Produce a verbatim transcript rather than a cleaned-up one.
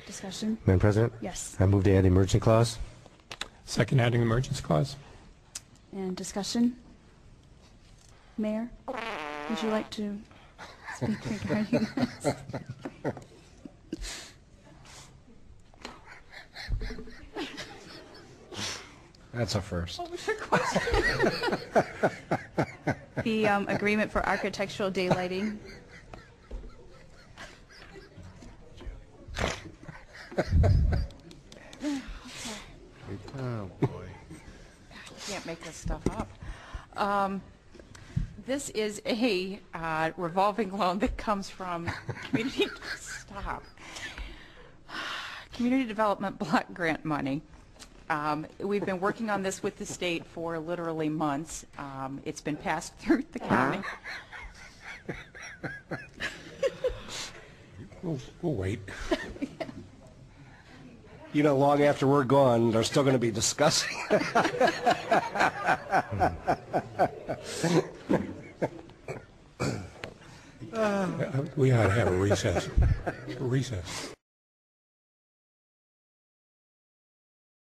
Discussion? Madam President? Yes. I move to add the emergency clause. Second adding the emergency clause. And discussion? Mayor, would you like to speak regarding this? That's a first. The um, agreement for architectural daylighting. Oh, boy. You can't make this stuff up. Um, This is a uh, revolving loan that comes from community, stop, community development block grant money. Um, We've been working on this with the state for literally months. Um, It's been passed through the county. We'll, we'll wait. You know, long after we're gone, they're still going to be discussing. Uh, We ought to have a recess. A recess.